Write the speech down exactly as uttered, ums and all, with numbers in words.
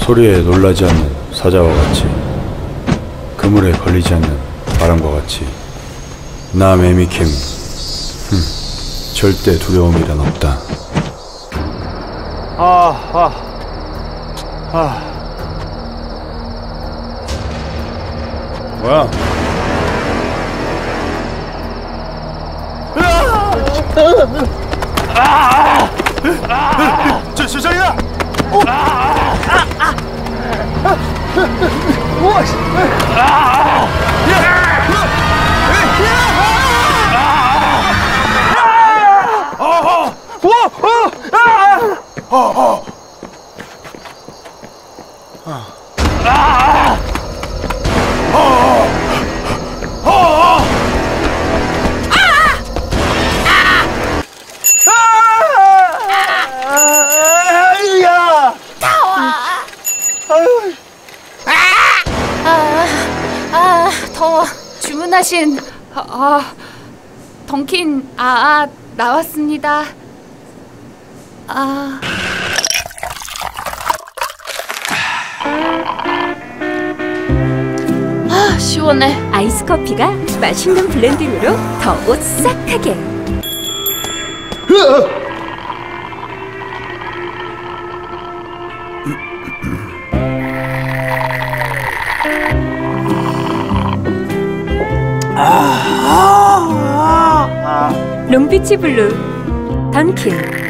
소리에 놀라지 않는 사자와 같이, 그물에 걸리지 않는 바람과 같이 나 매미킴 흠, 절대 두려움이란 없다. 아, 아, 아. 뭐야? 아! 아! 저, 저, 저기다! 오! 아! 아! 아! 우와! 아! 아! 우와! 아! 아! 아! 아, 더워. 주문하신 아, 아 던킨 아, 아 나왔습니다. 아. 아, 시원해. 아이스 커피가 맛있는 블렌딩으로 더 오싹하게. 롱비치 블루 던킨.